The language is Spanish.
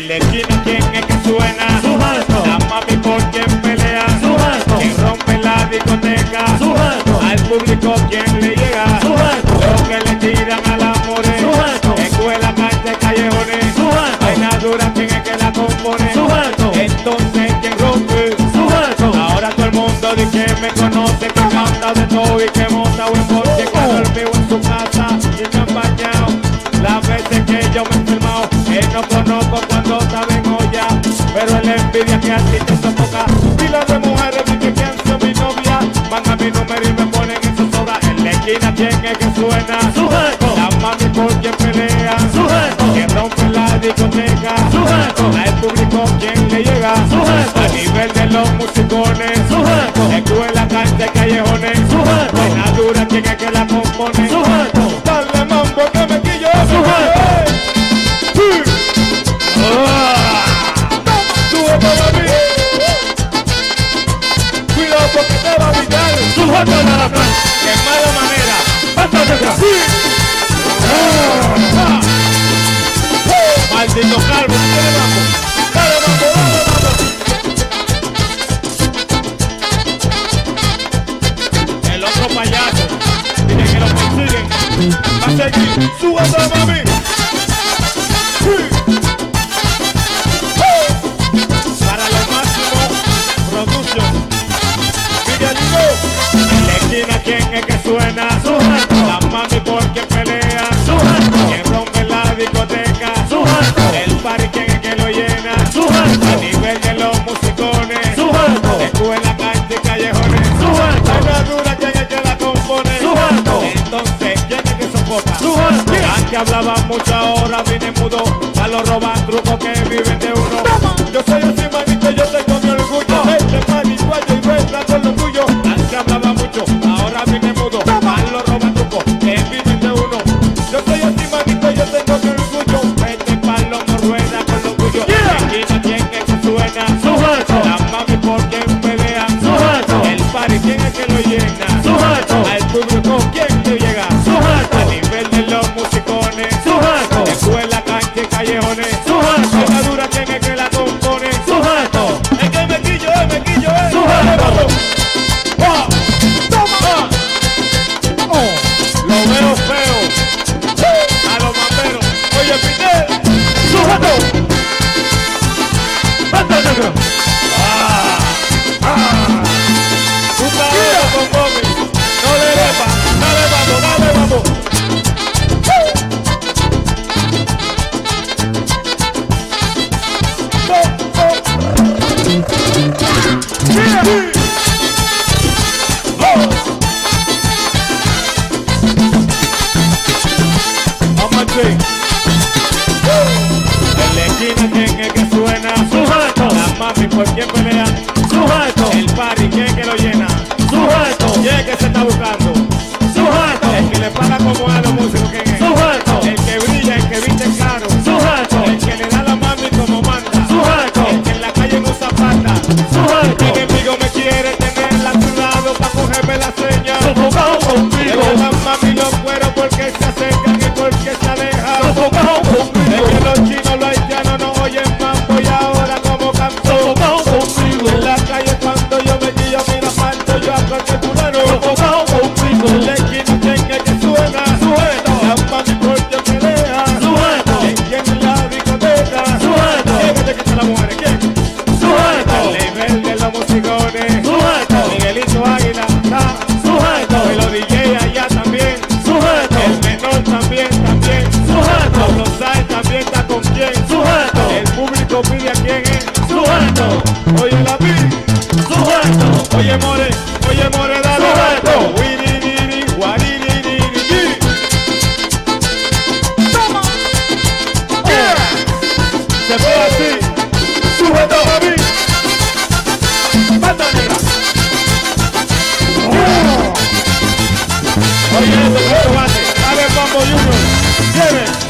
En la esquina, ¿quién es que suena? Sujeto. La mami por quien pelea. Sujeto. Quien rompe la discoteca. Sujeto. Al público, ¿quién le llega? Sujeto. Los que le tiran al amor. Sujeto. Escuela, cancha, callejones. Sujeto. Vaina dura, ¿quién es que la compone? Sujeto. Entonces, ¿quién rompe? Sujeto. Ahora todo el mundo dice que me conoce, que canta de todo y que monta buen porche, que ha dormido en su casa y me han bañado. Las veces que yo me he enfermado, él no conozco cuando estaba en olla, pero él envidia que a ti te sofoca. Pilas de mujeres dicen que han sido mi novia, van a mi número y me ponen en su soda. En la esquina, ¿quién es que suena? Sujeto. La mami por quien pelea. Sujeto. Quien rompe la discoteca. Sujeto. Al público, ¿quién le llega? Sujeto. A nivel de los musicones. Sujeto. Escuela, cancha, callejones. Sujeto. Vaina dura, ¿quién es que la compone? Sujeto. Dale mambo que me quillo. Sujeto. Sube para mí. Cuidado porque te va a brillar. Sujeto al alacrán. De mala manera. Pata negra. Maldito calvo, dale mambo. Dale mambo, dale mambo. El otro payaso, dice que lo consiguen. Va a seguir, súbete mami. Para lo máximo, producción. Miguelito, en la esquina, ¿quién es que suena? Sujeto. La mami por quien pelea. Sujeto. Quien rompe la discoteca. Sujeto. El party, ¿quién es que lo llena? Sujeto. A nivel de los musicones. Sujeto. Escuela, cancha y callejones. Sujeto. Vaina dura, ¿quién es que la compone? Sujeto. Entonces, ¿quién es que soporta? Sujeto. Antes hablaba mucho, ahora vine mudo. A los roban trucos que viven de uno. Yo soy así, manito, yo tengo mi orgullo. Este maniguayo y vuelta con lo tuyo. Antes hablaba mucho, ahora vine mudo. A los roban trucos que viven de uno. Yo soy así, manito, yo tengo mi orgullo. Este palo no rueda con lo tuyo. Esquina, ¿quién es que suena? Sujeto. La mami por quien pelea. Sujeto. El party, ¿quién es que lo llena? Sujeto. Al público, ¿quién te llega? Sujeto. A nivel de los musicones. Sujeto. Escuela, cancha y callejones. Sujeto. Esa dura, ¿quién es que la compone? Sujeto. Es que me quillo, Sujeto. Dale, vamos. Lo veo feo. A los mamberos. Oye, Pitel. Sujeto. Pata negra. Un trabajo con Bobby. No le depa. Dale, vamos, dale, vamos. Vamos a check. En la esquina, ¿quién es que suena? Sujeto. La mami por quien pelea. Sujeto. El party, ¿quién es que lo llena? Sujeto. ¿Quién es que se está buscando? Sujeto. El que le paga como a los músicos, ¿quién es? Sujeto. El que brilla, el que viste caro. Sujeto. El que le da la mami como manda. Sujeto. El que en la calle no zapata. Sujeto. Mi enemigo me quiere tener a su lado para cogerme la seña. Sofocado conmigo. Le dan mami los cueros porque se acercan y porque se alejan. Sofocado Es conmigo. que los chinos, los haitianos no oyen mambo y ahora como canto. Sofocado conmigo. En la calle cuando yo me guillo, mira falto yo a cualquier culero. Sofocado conmigo. En la esquina, ¿quién es que suena? Sujeto. La mami porque pelea. Sujeto. ¿Quién en la discoteca? Sujeto. ¿Quién es el que quita la mujer? ¿Quién? Sujeto. El nivel de los musicones. Sujeto. Miguelito Águila está. Sujeto. Y los DJ allá también. Sujeto. El menor también. Sujeto. Pablo Sáenz también está con quién. Sujeto. El público pide a quién es. Sujeto. Oye la vi. Sujeto. Oye more, dale. Sujeto. Wiririri, guaririri. Toma. Se fue así. Sujeto. A mí. Pata negra. Oye, eso que bate. Dale, Mambo Junior. Lleve.